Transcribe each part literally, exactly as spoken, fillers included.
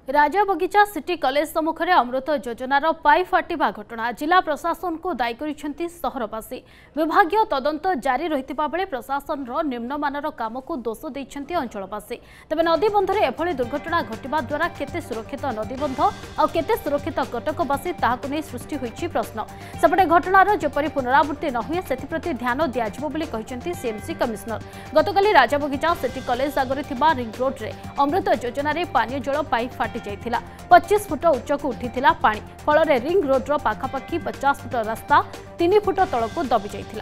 राजा बगिचा city college सम्मुख में अमृत योजनार पाइप फाटिबा घटना जिला प्रशासन को दायी करिसेंती सहरवासी। विभागीय तदंत जारी रहितिबा बेले प्रशासन निम्नमानर काम को दोष देइछंती अंचलवासी। तेबे नदीबंधरे एभली दुर्घटना घटिबा द्वारा केते सुरक्षित नदीबंध आ केते सुरक्षित कटकवासी ताहाकु नै सृष्टि होइछि प्रश्न। सेपटे घटनार जेपरि पुनरावृत्ति न हुए सेथिप्रति ध्यान दियाजिबो बोली कहिसेंती सीएमसी कमिशनर। गतकाली राजा बगिचा सिटी कॉलेज आगरे थिबा रिंग रोड रे अमृत योजना रे पानी जल पाइप फाटि जाइथिला। पच्चीस फुट उच्च को उठिथिला पानी फल रिंग रोड रो पाखापाखि पचास फुट रास्ता तीन फुट तलक दबी जाइथिला।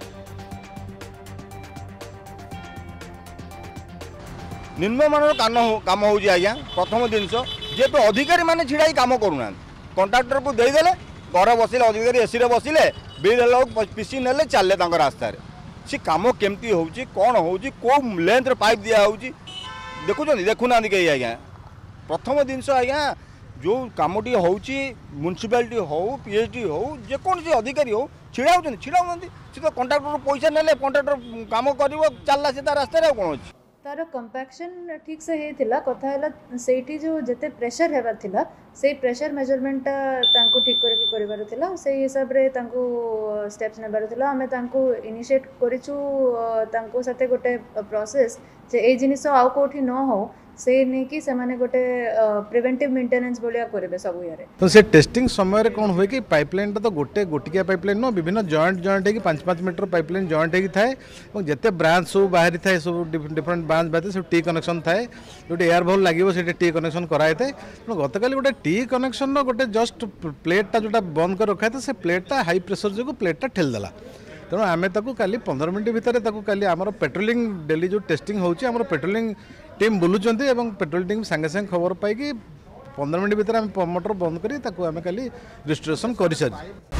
निम्नमानर काम हो आज्ञा प्रथम जिनस जेहेतु अधिकारी माने छिड़ा काम करूना कंट्राक्टर को देदेले घर बसिले अधिकारी एसी रे बसिले बिल पीसी ने चलले रास्ता सी काम केमती होउची कौन होउची को लेंथ पाइप दिया होउची देखुं देखुना कहीं आज्ञा प्रथम जिनस आज्ञा जो कमटी होउची म्युनिसिपालिटी हो पीएचडी हो जेकोसी अधिकारी हो छिड़ा होती छिड़ा सी तो कंट्राक्टर पैसा नेले कंट्राक्टर काम कर चलला से रास्ता कौन अच्छी तार कंपैक्शन ठीक से हेतिला कथा है सेठी जो जते प्रेशर हेबार थिला से प्रेशर मेजरमेंट तांको ठीक करके करिबार थिला से हिसाब रे तांको स्टेप्स नेबार थिला हमें तांको इनिशिएट करिछु तांको साथे गोटे प्रोसेस जे ए जिनिस आउ कोठी न हो से नहीं कि से माने गोटे प्रिवेंटिव मेंटेनेंस बोलिया करबे सब यारे। तो से टेस्टिंग समय रे कोन होय कि पाइपलाइन तो गोटे गोटिया पाइपलाइन न विभिन्न जॉइंट जॉइंट है कि पाँच पाँच मीटर पाइपलाइन जॉइंट है थाए और जते ब्रांच सब बाहरी थाए सब डिफरेंट ब्रांच बाते सब टी कनेक्शन थाए जो एयर बॉल लागिवो से टी कनेक्शन कराए थाए। तो गतकाली गोटे टी कनेक्शन गोटे जस्ट प्लेटा जोटा बंद कर रखा था से प्लेटा हाई प्रेशर जो प्लेटा ठेल देला। तेणु आम काली पंद्रह मिनट भितर काली आमर पेट्रोलिंग डेली जो टेस्टिंग होची आमर पेट्रोलिंग टीम बुलूचंती एवं पेट्रोल टीम सांगे सांगे खबर पाई पंद्रह मिनट भितर आम मोटर बंद करी ताकू आम काली रिस्टोरेशन कर सारी।